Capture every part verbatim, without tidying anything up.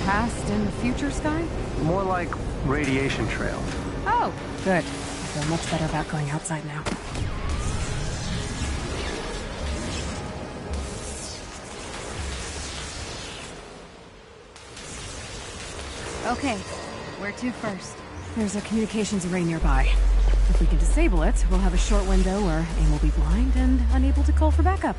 past and future sky? More like radiation trails. Oh, good. I feel much better about going outside now. Okay, where to first? There's a communications array nearby. If we can disable it, we'll have a short window where AIM will be blind and unable to call for backup.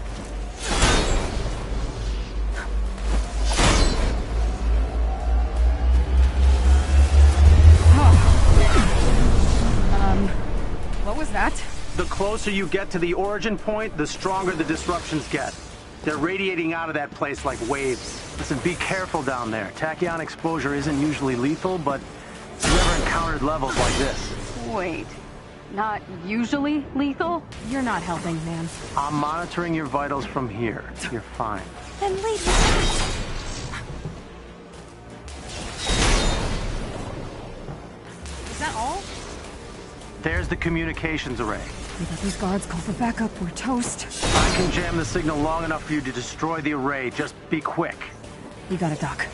Um, what was that? The closer you get to the origin point, the stronger the disruptions get. They're radiating out of that place like waves. Listen, be careful down there. Tachyon exposure isn't usually lethal, but I've never encountered levels like this. Wait, not usually lethal? You're not helping, man. I'm monitoring your vitals from here. You're fine. Then leave me. Is that all? There's the communications array. We let these guards call for backup, we're toast. I can jam the signal long enough for you to destroy the array. Just be quick. You got it, Doc.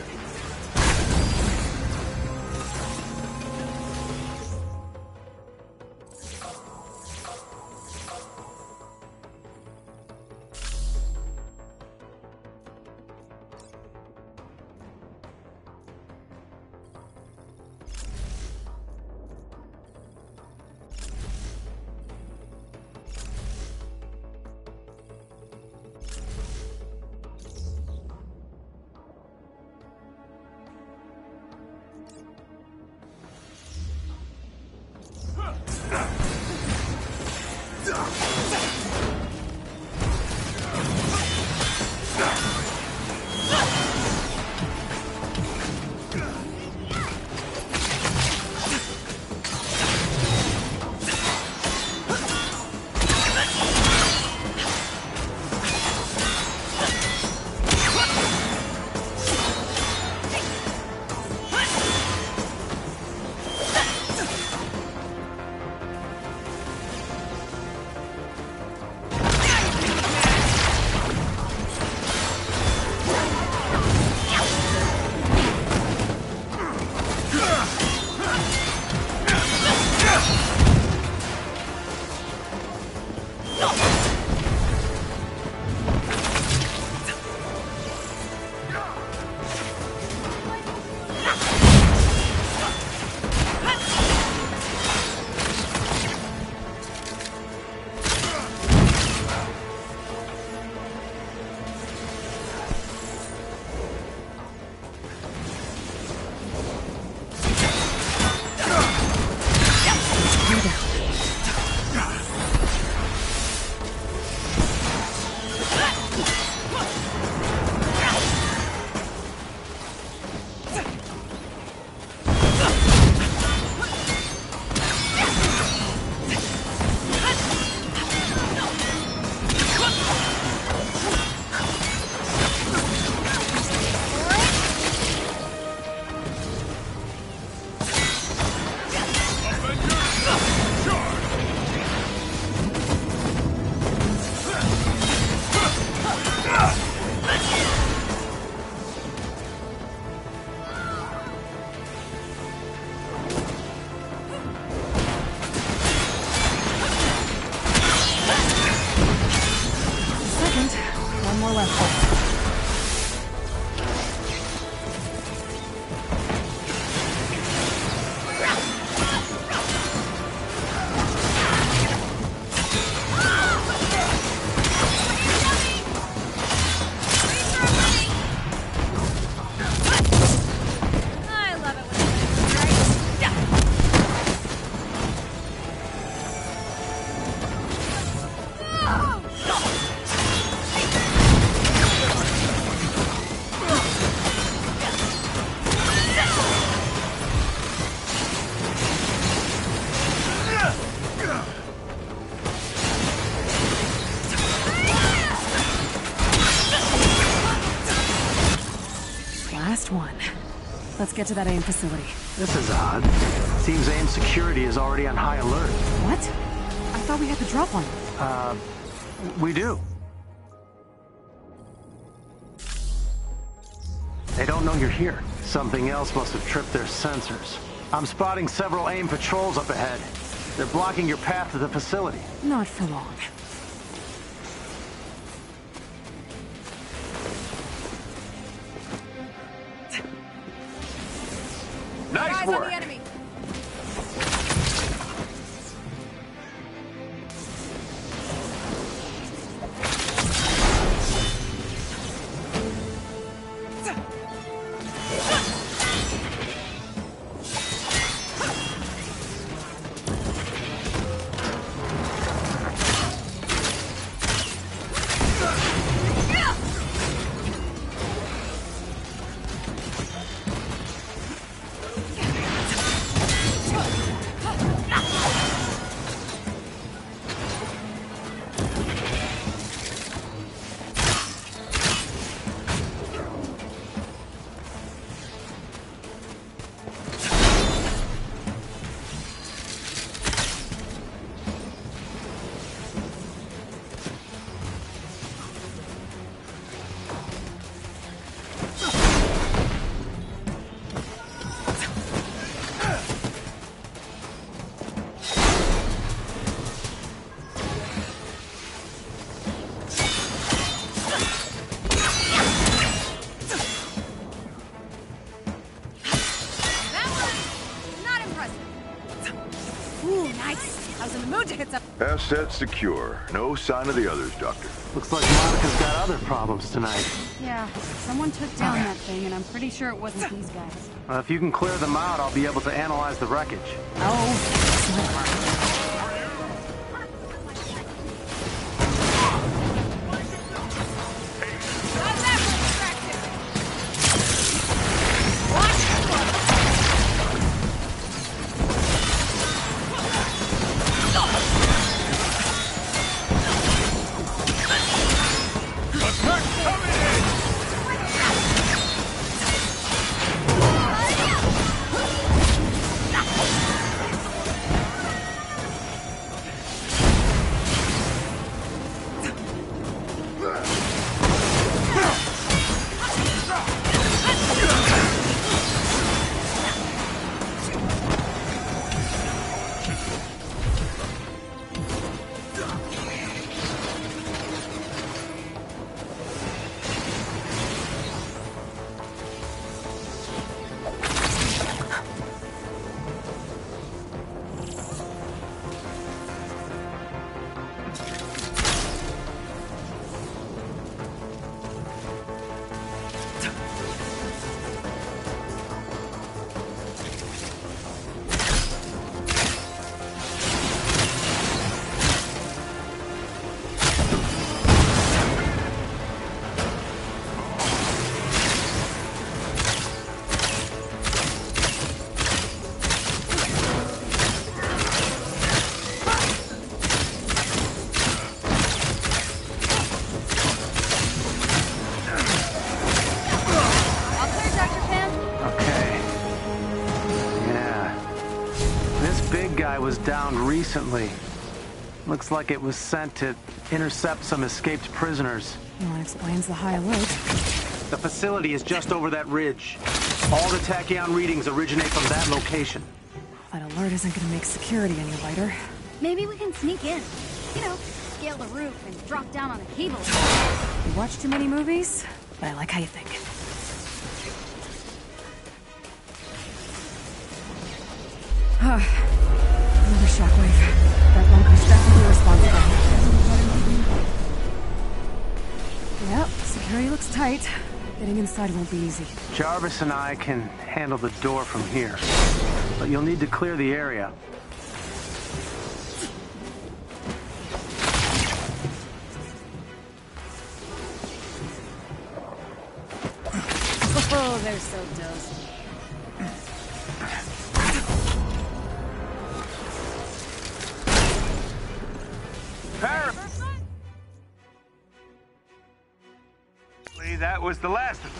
Let's get to that AIM facility. This is odd. Seems AIM security is already on high alert. What? I thought we had the drop on. Uh, we do. They don't know you're here. Something else must have tripped their sensors. I'm spotting several AIM patrols up ahead. They're blocking your path to the facility. Not for long. Nice Eyes work. on the enemy. Asset secure. No sign of the others, Doctor. Looks like Monica's got other problems tonight. Yeah, someone took down that thing, and I'm pretty sure it wasn't these guys. Uh, if you can clear them out, I'll be able to analyze the wreckage. Oh, Was downed recently. Looks like it was sent to intercept some escaped prisoners. well, that explains the high alert. The facility is just over that ridge. All the tachyon readings originate from that location. That alert isn't gonna make security any lighter. Maybe we can sneak in. You know, scale the roof and drop down on a cable. You watch too many movies, but I like how you think. Another shockwave. That bunker's definitely responsible. Yep, security looks tight. Getting inside won't be easy. Jarvis and I can handle the door from here, but you'll need to clear the area. Oh, they're so dosed. That was the last of them.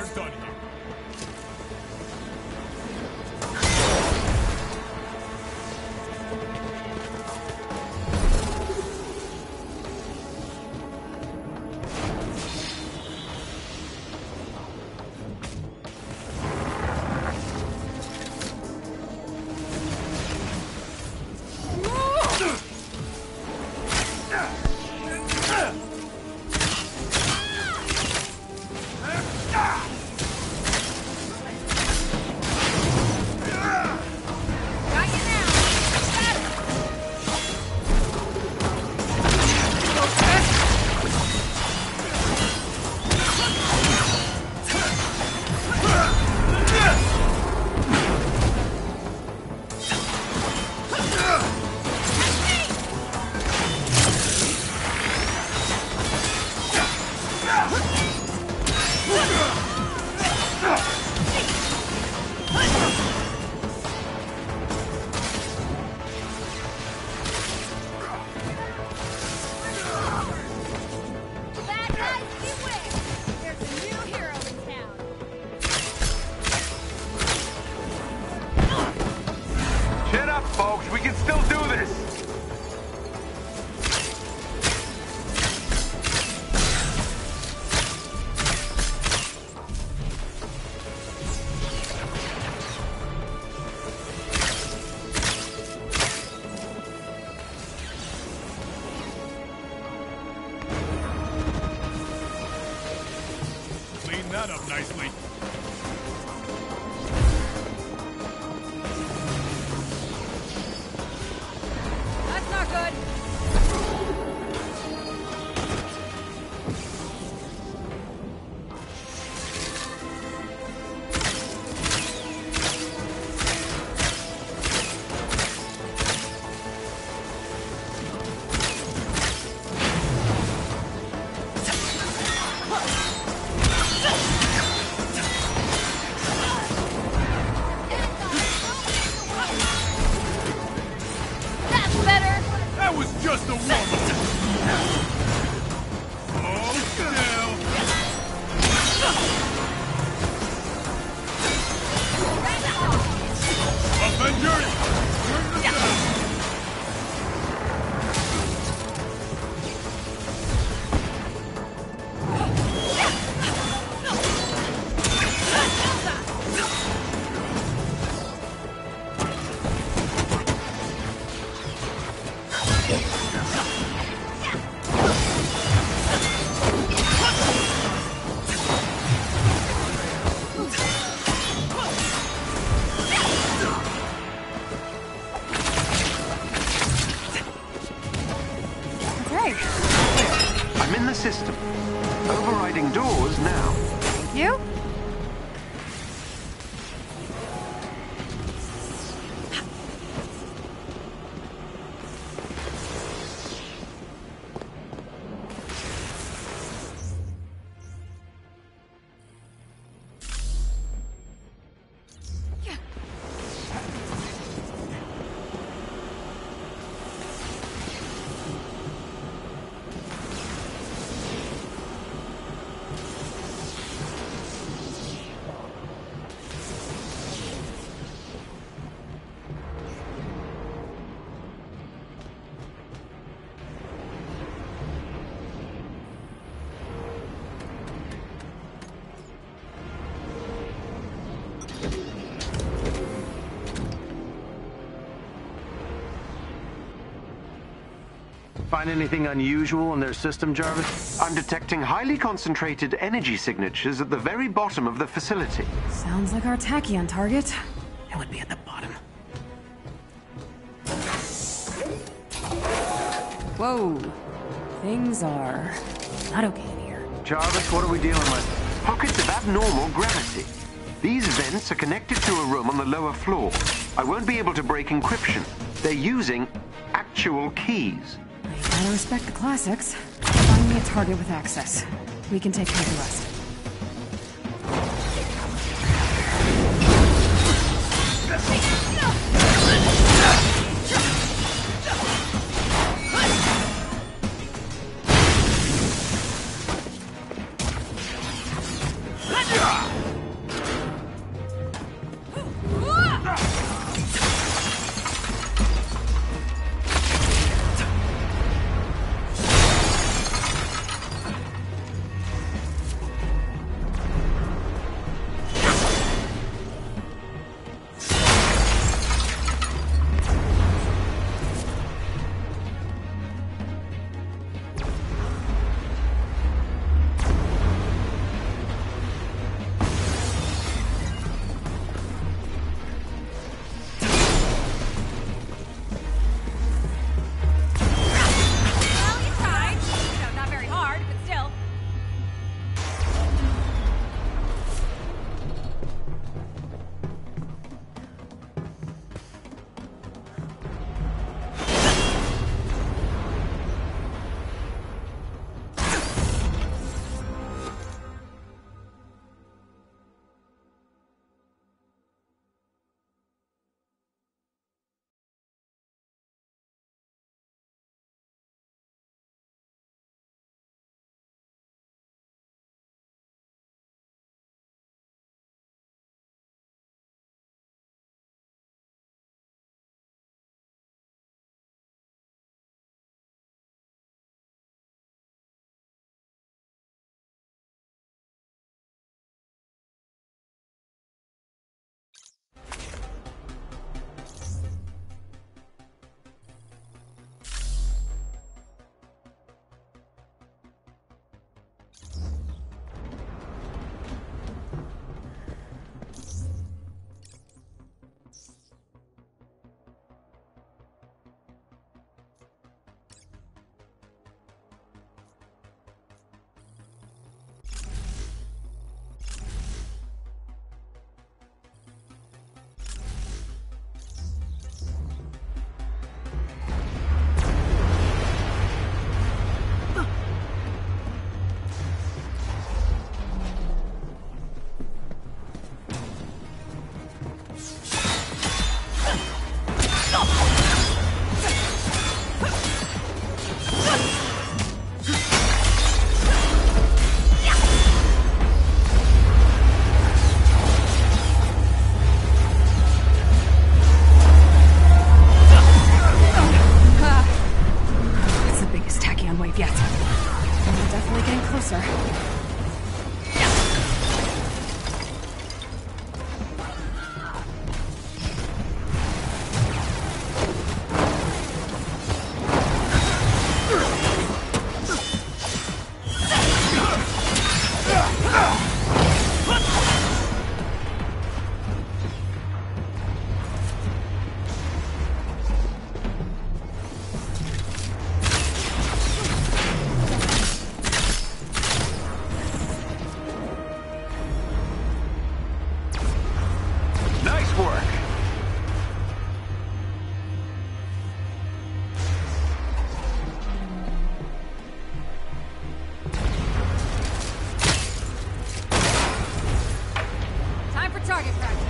whatever's done here. That up nicely. That's not good. Just a woman. Oh, still. Avengers, turn them down. I'm in the system. Overriding doors now. Thank you. Find anything unusual in their system, Jarvis? I'm detecting highly concentrated energy signatures at the very bottom of the facility. Sounds like our tachyon target. It would be at the bottom. Whoa. Things are not okay in here. Jarvis, what are we dealing with? Pockets of abnormal gravity. These vents are connected to a room on the lower floor. I won't be able to break encryption. They're using actual keys. You gotta respect the classics. Find me a target with access. We can take care of the rest. Yeah! target practice.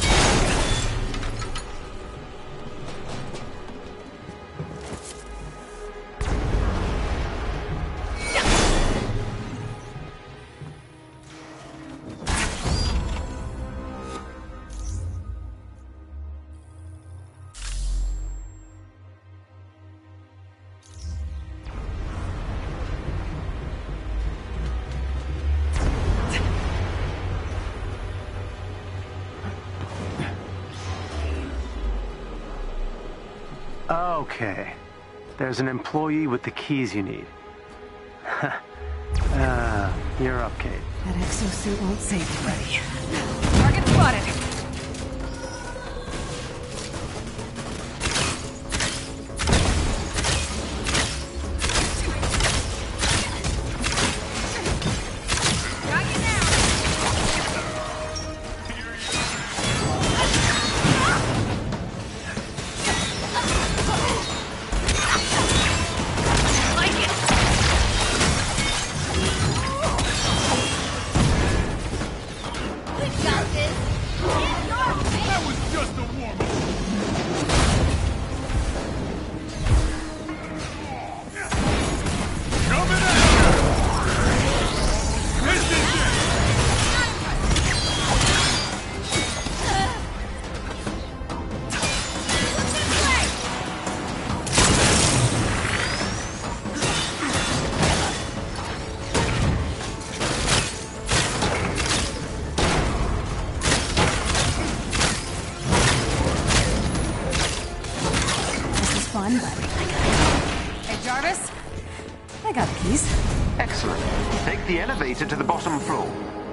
Okay. There's an employee with the keys you need. uh, you're up, Kate. That exosuit won't save you, buddy. Target spotted. Excellent. Take the elevator to the bottom floor.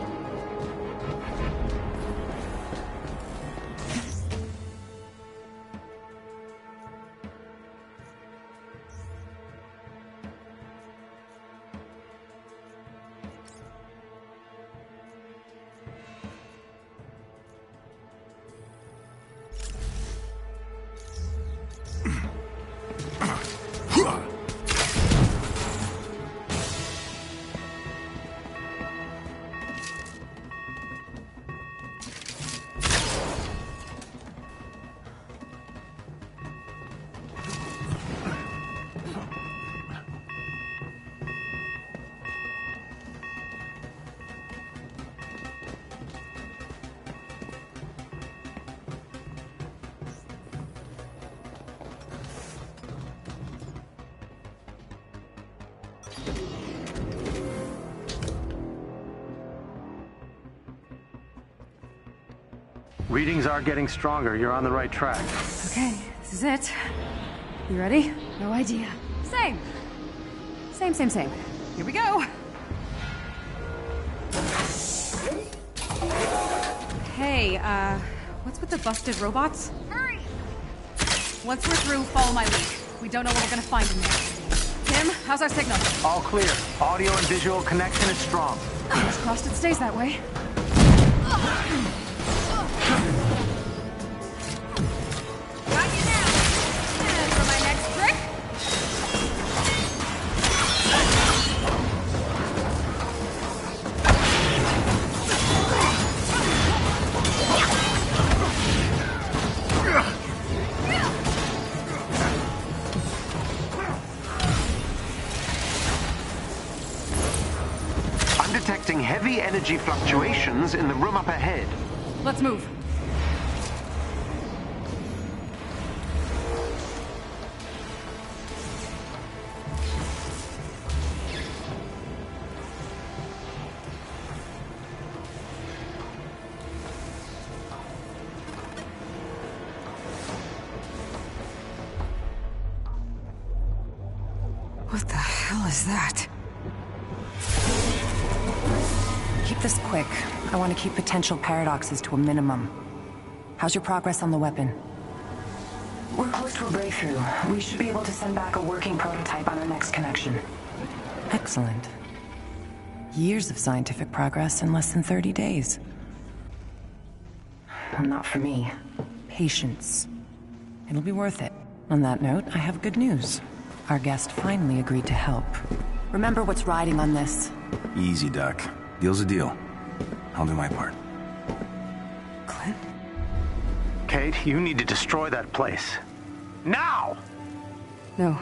Readings are getting stronger. You're on the right track. Okay, this is it. You ready? No idea. Same. Same, same, same. Here we go. Hey, uh, what's with the busted robots? Hurry! Once we're through, follow my lead. We don't know what we're gonna find in there. Tim, how's our signal? All clear. Audio and visual connection is strong. Fingers crossed it stays that way. Got you now! And for my next trick... I'm detecting heavy energy fluctuations in the room up ahead. Let's move. What the hell is that? Keep this quick. I want to keep potential paradoxes to a minimum. How's your progress on the weapon? We're close to a breakthrough. We should be able to send back a working prototype on our next connection. Excellent. Years of scientific progress in less than thirty days. Well, not for me. Patience. It'll be worth it. On that note, I have good news. Our guest finally agreed to help. Remember what's riding on this. Easy, Duck. Deal's a deal. I'll do my part. Kate. You need to destroy that place. Now! No.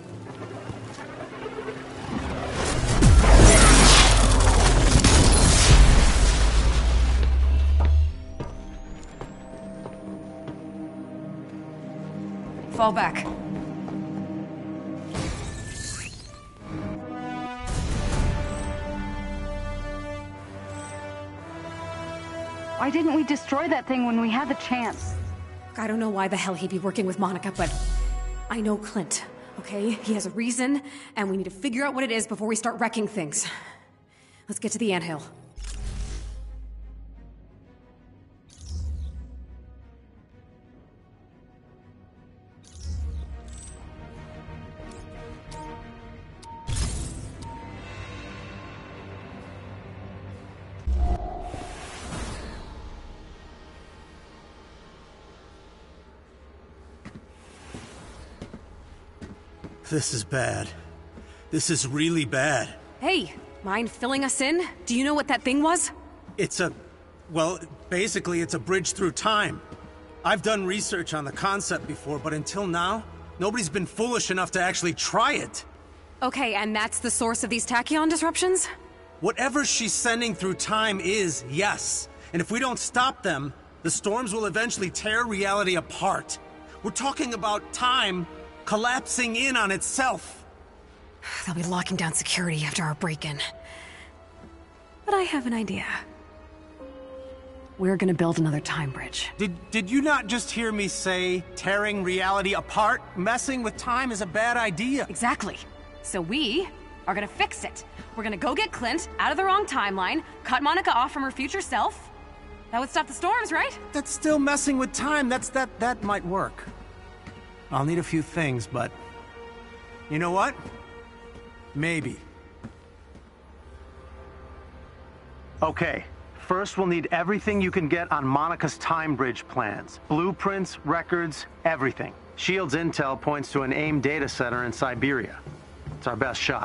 Fall back. Why didn't we destroy that thing when we had the chance? I don't know why the hell he'd be working with Monica, but I know Clint, okay? He has a reason, and we need to figure out what it is before we start wrecking things. Let's get to the anthill. This is bad. This is really bad. Hey, mind filling us in? Do you know what that thing was? It's a... well, basically it's a bridge through time. I've done research on the concept before, but until now, nobody's been foolish enough to actually try it. Okay, and that's the source of these tachyon disruptions? Whatever she's sending through time is, yes. And if we don't stop them, the storms will eventually tear reality apart. We're talking about time collapsing in on itself. They'll be locking down security after our break-in. But I have an idea. We're gonna build another time bridge. Did, did you not just hear me say tearing reality apart? Messing with time is a bad idea. Exactly. So we are gonna fix it. We're gonna go get Clint out of the wrong timeline, cut Monica off from her future self. That would stop the storms, right? That's still messing with time. That's that that might work. I'll need a few things, but you know what? Maybe. Okay, first we'll need everything you can get on Monica's time bridge plans. Blueprints, records, everything. Shield's intel points to an AIM data center in Siberia. It's our best shot.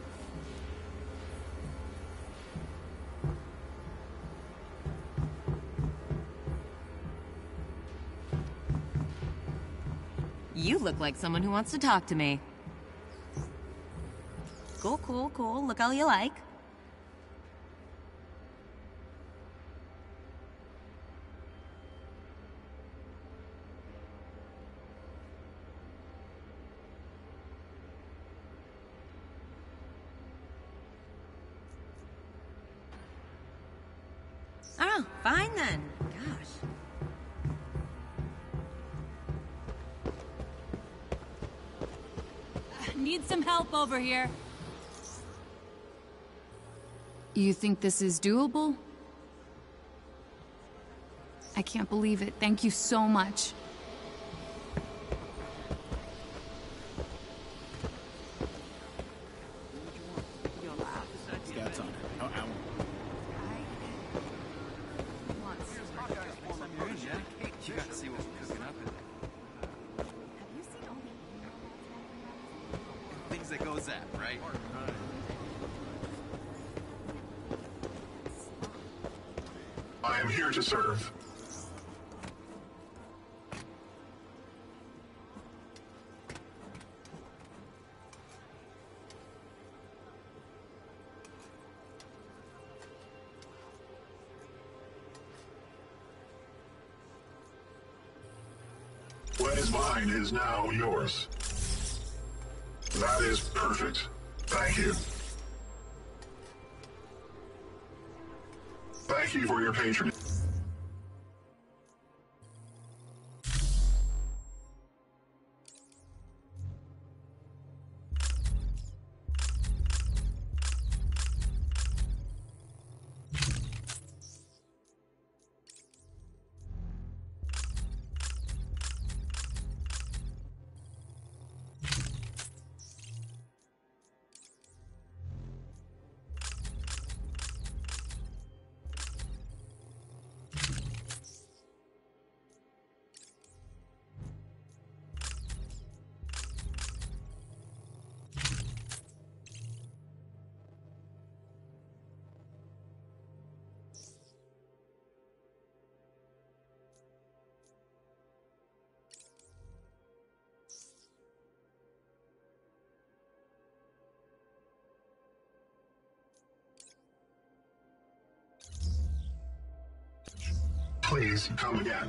You look like someone who wants to talk to me. Cool, cool, cool. Look all you like. Oh, fine then. Gosh. Need some help over here. You think this is doable? I can't believe it. Thank you so much. I am here to serve. What is mine is now yours. That is perfect. Thank you. Thank you for your patronage. Please come again.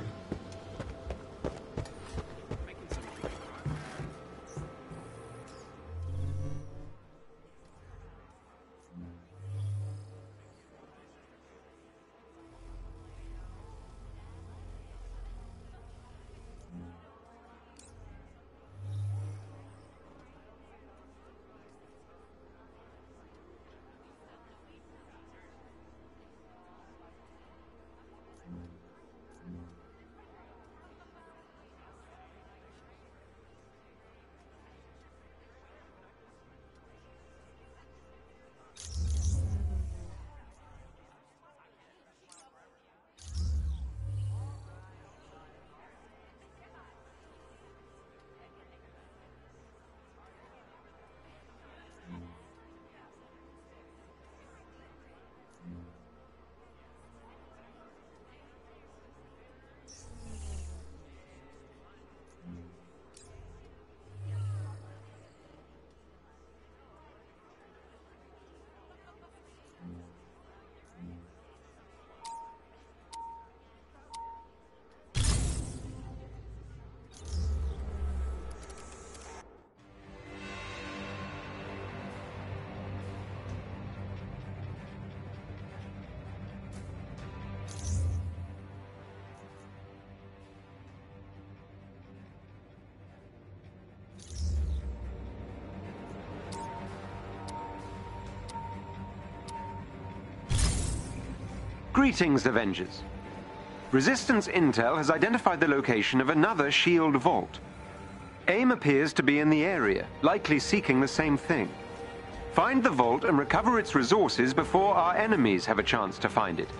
Greetings, Avengers. Resistance Intel has identified the location of another SHIELD vault. AIM appears to be in the area, likely seeking the same thing. Find the vault and recover its resources before our enemies have a chance to find it.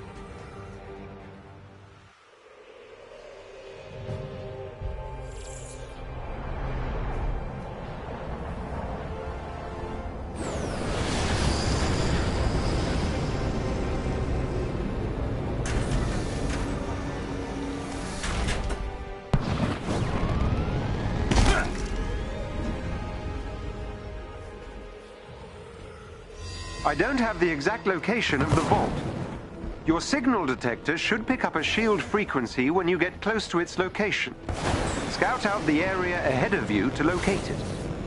I don't have the exact location of the vault. Your signal detector should pick up a SHIELD frequency when you get close to its location. Scout out the area ahead of you to locate it.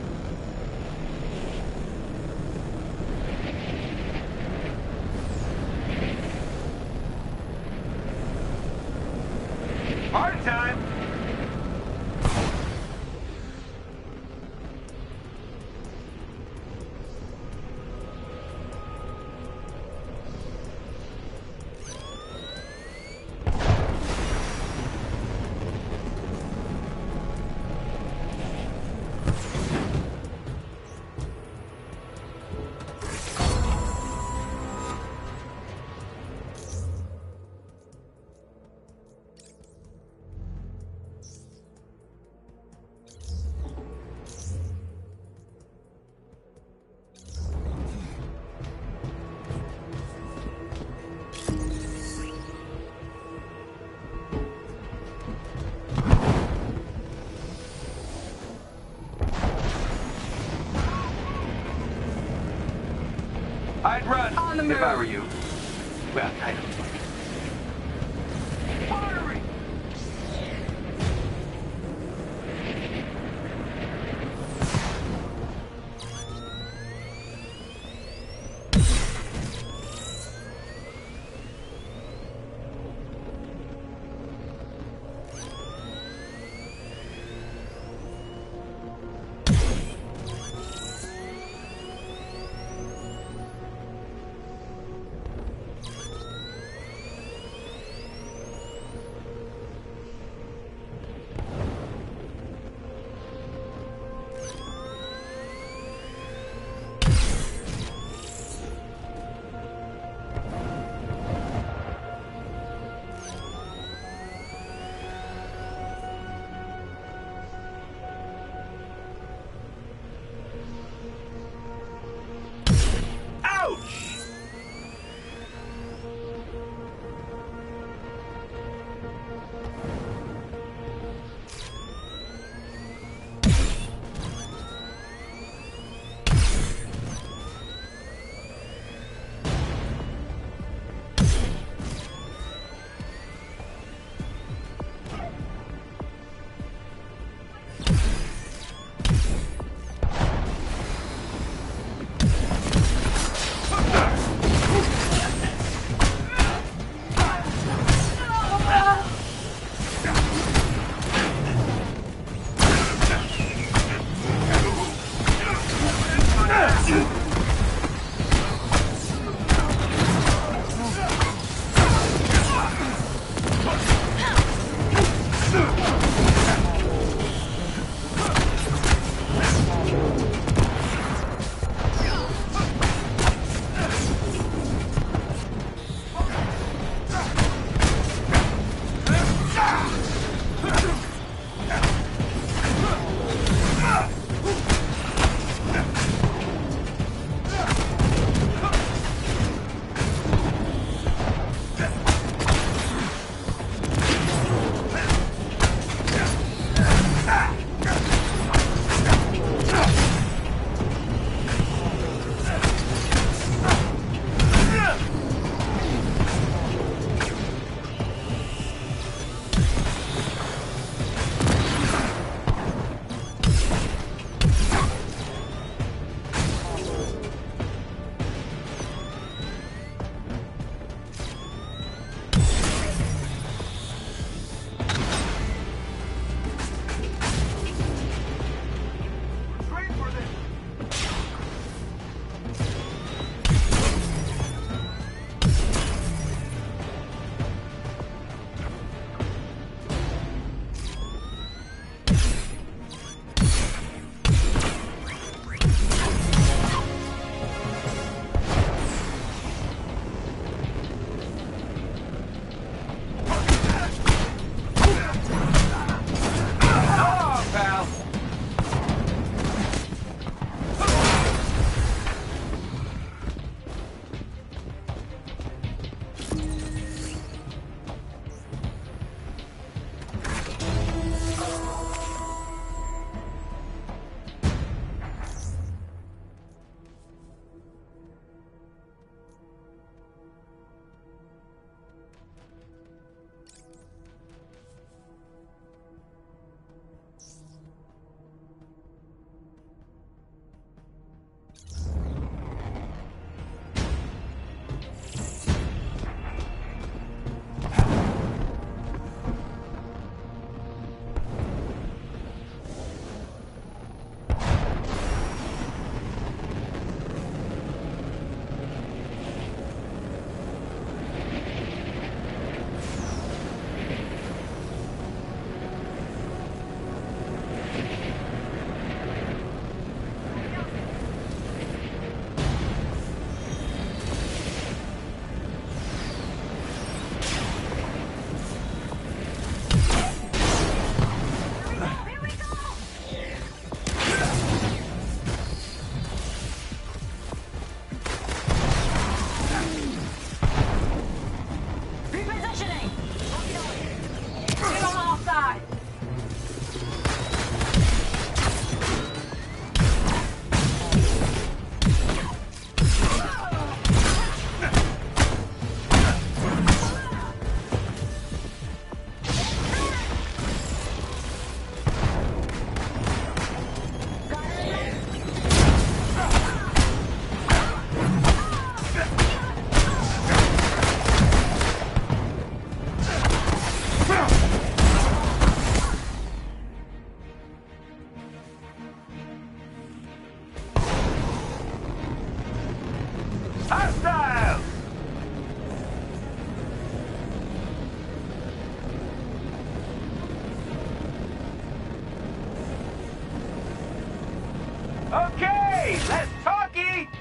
Hard time! I'd run On the move. if I were you. Well, I don't. Firing!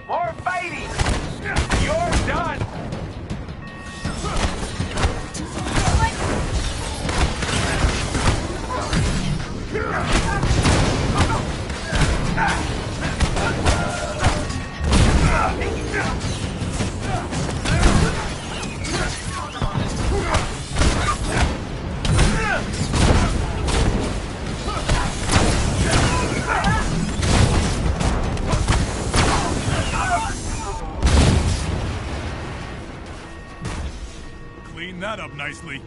More fighting! You're done! Clean that up nicely.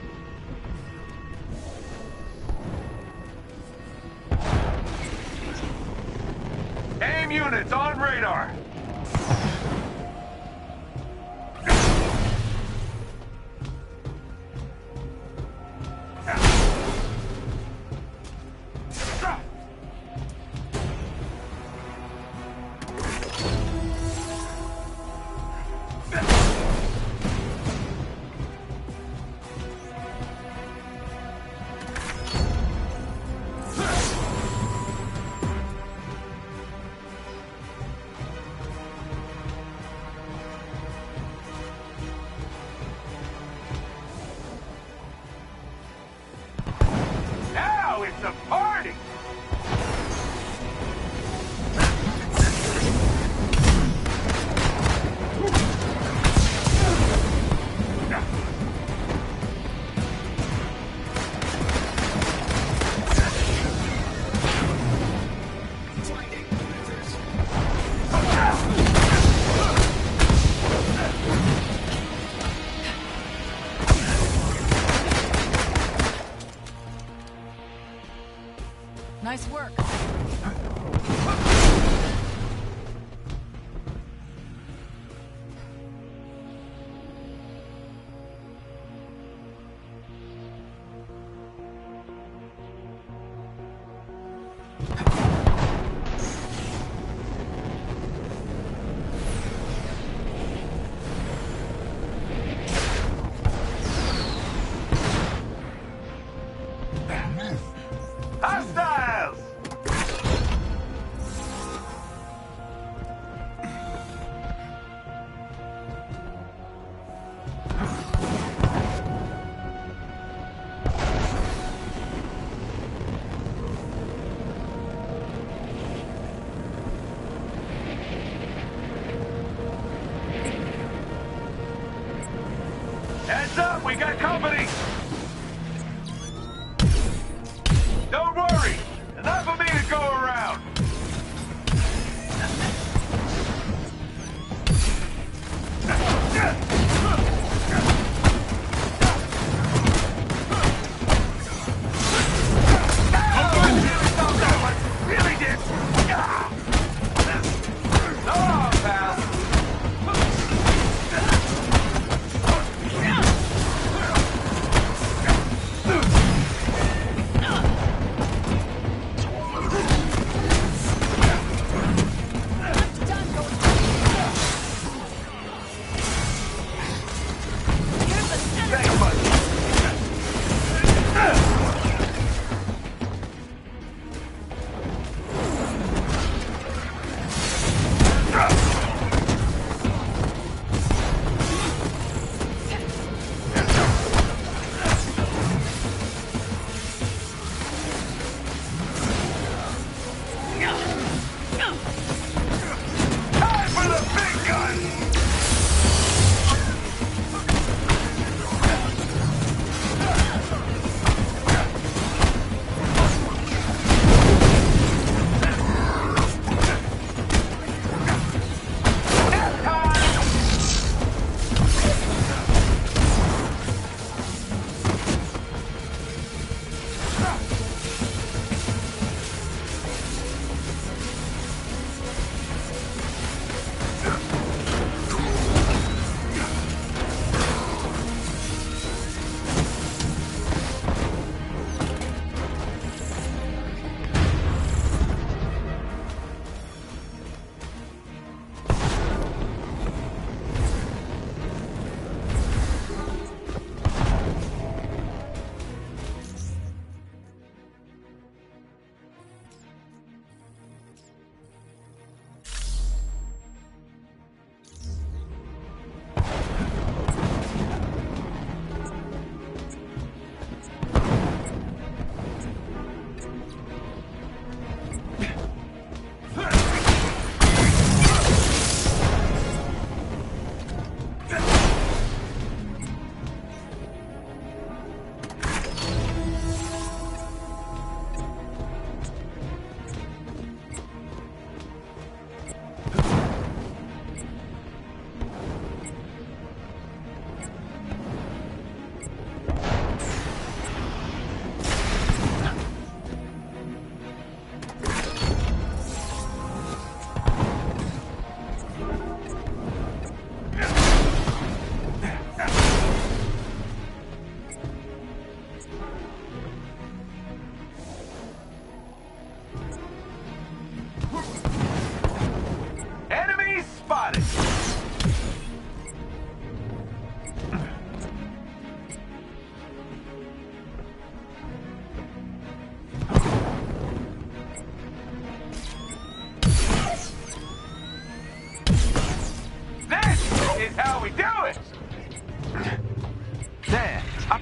AIM units on radar! Now it's a party! Nice work. Hostiles! Heads up, we got company! Don't worry! Enough of me to go around! Really did! So long, pal!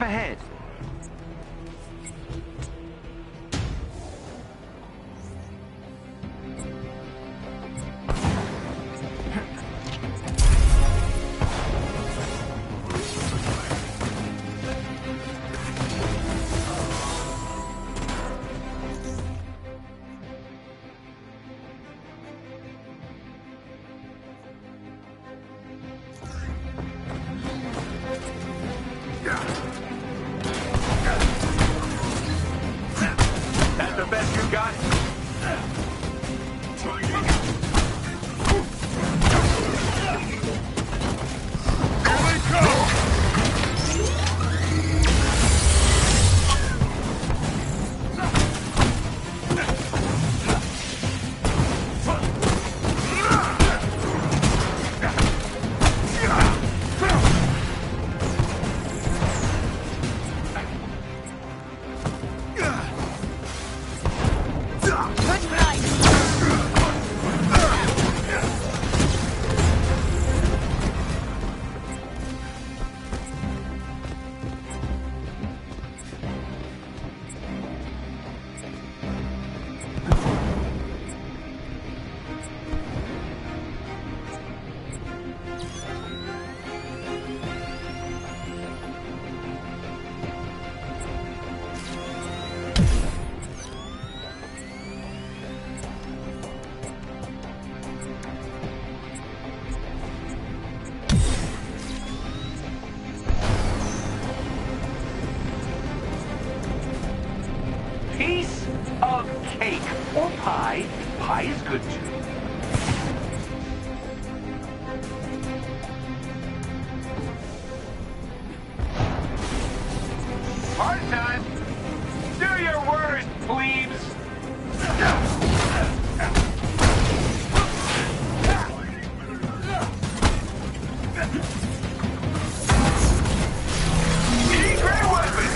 ahead. That's the best you got? Piece of cake. Or pie. Pie is good too. Party time! Do your worst, plebes! Secret weapon!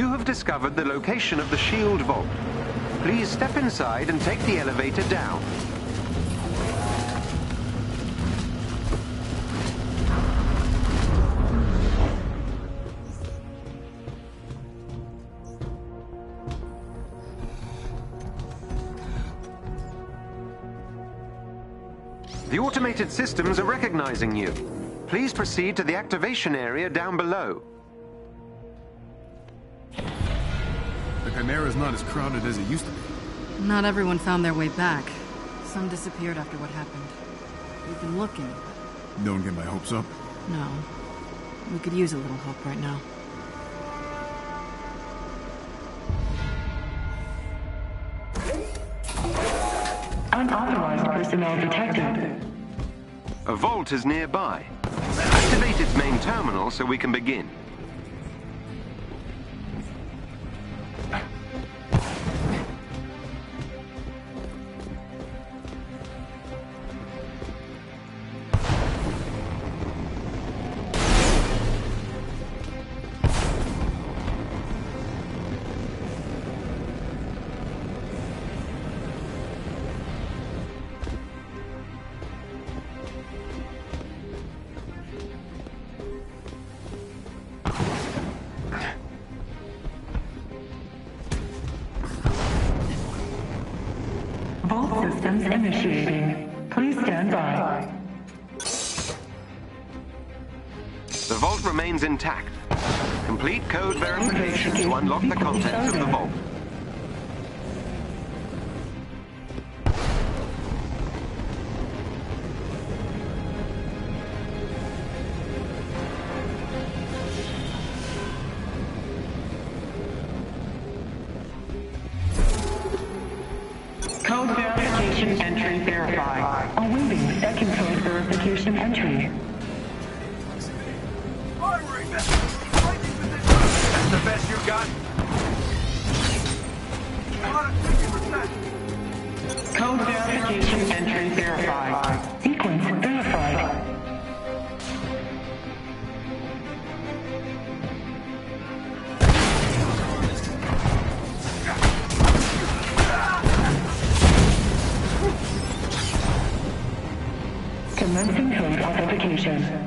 You have discovered the location of the shield vault. Please step inside and take the elevator down. The automated systems are recognizing you. Please proceed to the activation area down below. The Chimera's not as crowded as it used to be. Not everyone found their way back. Some disappeared after what happened. We've been looking. Don't get my hopes up. No. We could use a little help right now. Unauthorized personnel detected. A vault is nearby. Activate its main terminal so we can begin. Vault systems initiating. Please stand by. The vault remains intact. Complete code verification to unlock the contents of the vault. Code verification entry verified. Awaiting second code verification entry. That's the best you got? Code verification entry verified. Sequence verified. Commencing code authentication.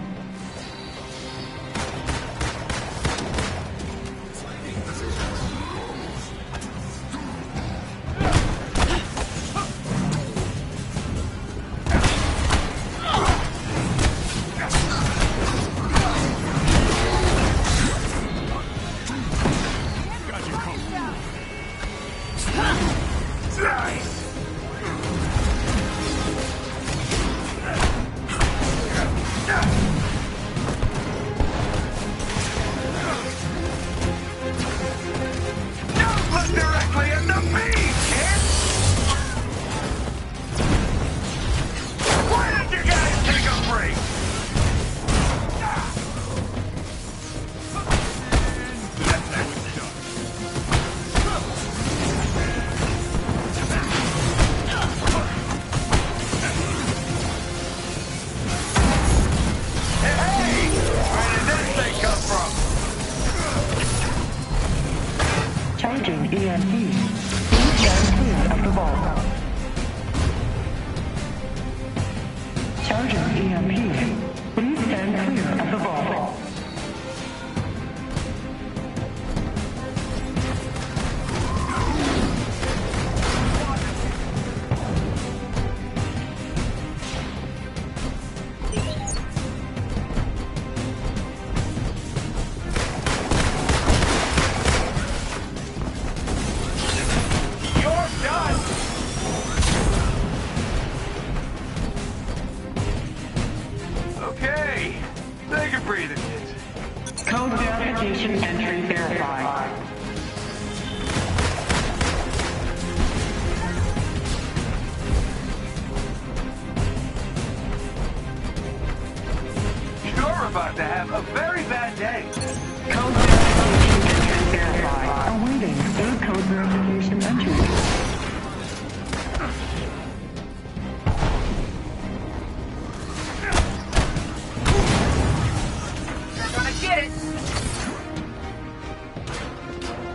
Charging E M P. Please stand clear of the vault. Charging E M P. Please stand clear of the vault. Okay, take a breather, kids. Code verification entry verified. You're about to have a very bad day. Code verification entry verified. Awaiting third code verification entry. You're gonna get it.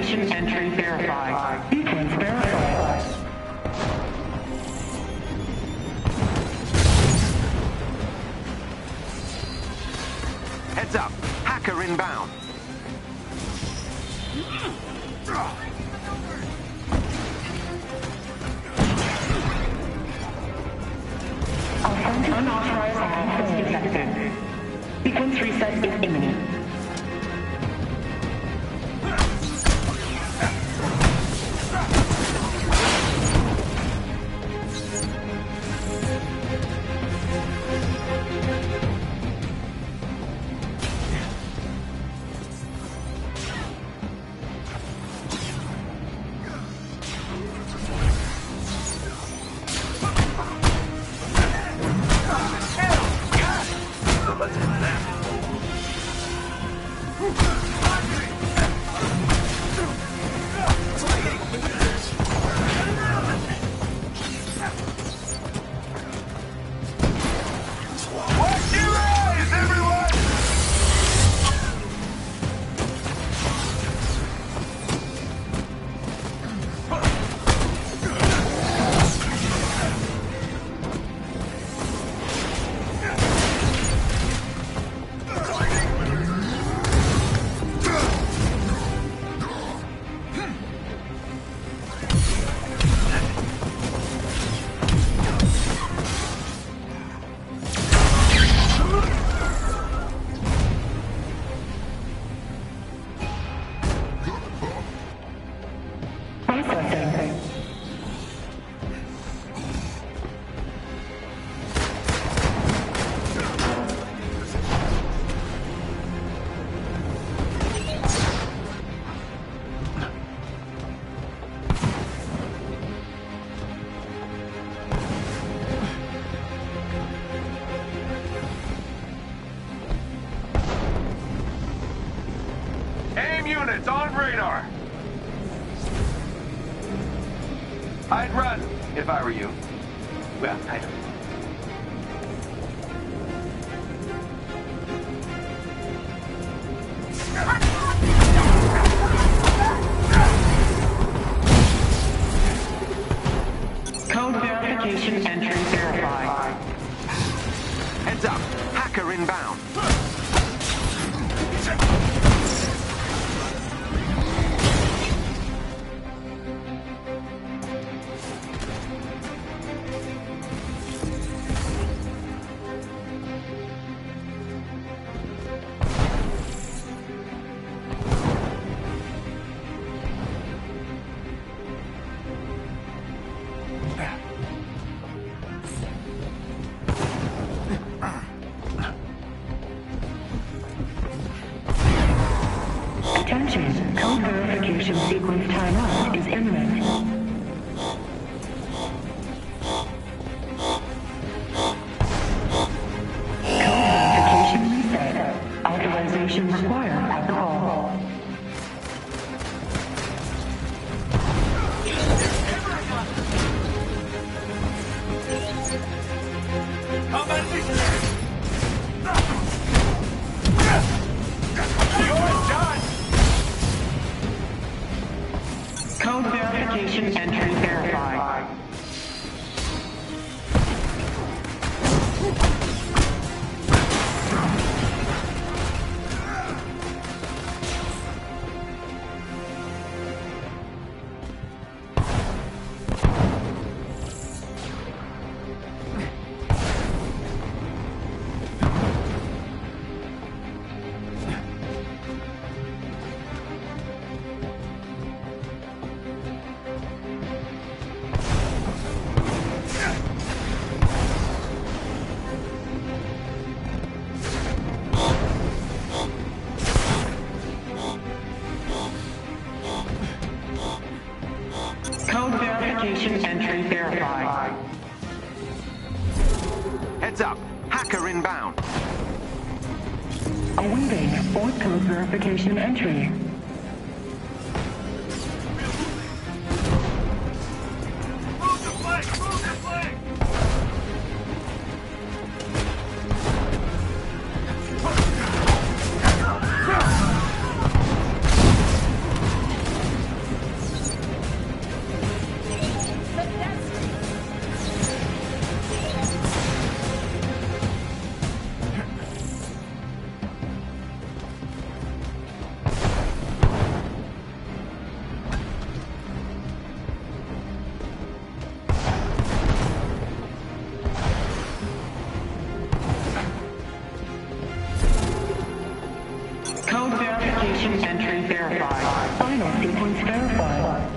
verification entry verified. Sequence verified. Heads up. Hacker inbound. Unauthorized access detected. Sequence reset is imminent. Units on radar. I'd run if I were you. Well, I don't. Code verification entry verified. Heads up. Hacker inbound. Attention, code verification sequence timeout is imminent. Code verification reset. Authorization required at the hall. Code verification entry verified. Code verification entry verified. Heads up. Hacker inbound. Awaiting fourth code verification entry. entry verified. Final sequence verified.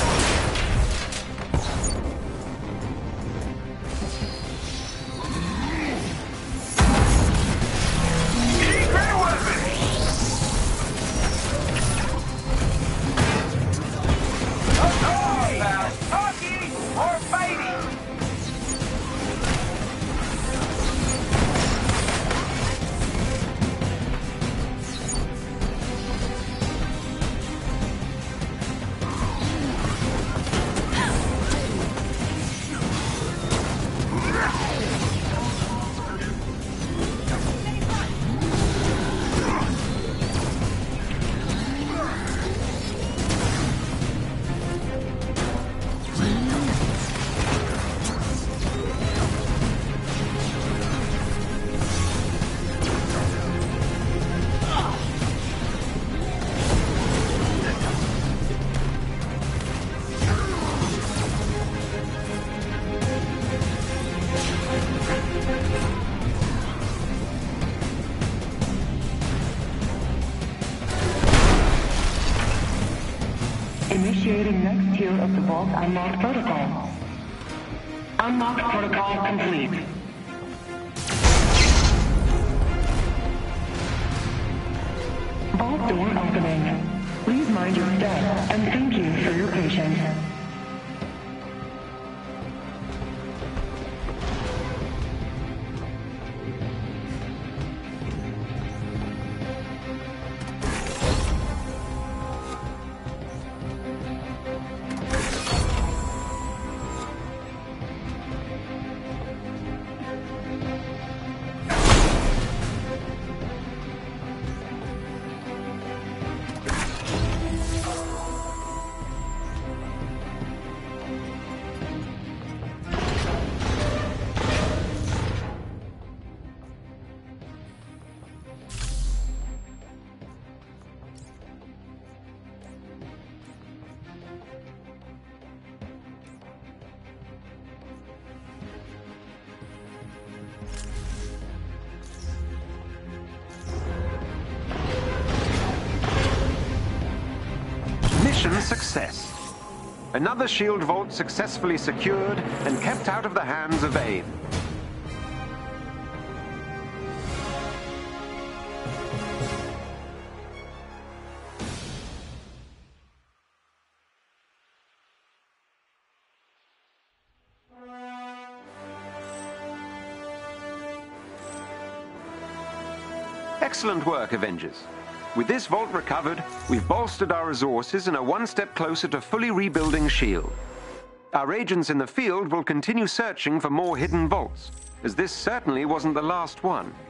Initiating next tier of the Vault Unlocked Protocol. Unlocked Protocol complete. Vault door opening. Please mind your step, and thank you for your patience. Mission success. Another shield vault successfully secured and kept out of the hands of AIM. Excellent work, Avengers. With this vault recovered, we've bolstered our resources and are one step closer to fully rebuilding S H I E L D. Our agents in the field will continue searching for more hidden vaults, as this certainly wasn't the last one.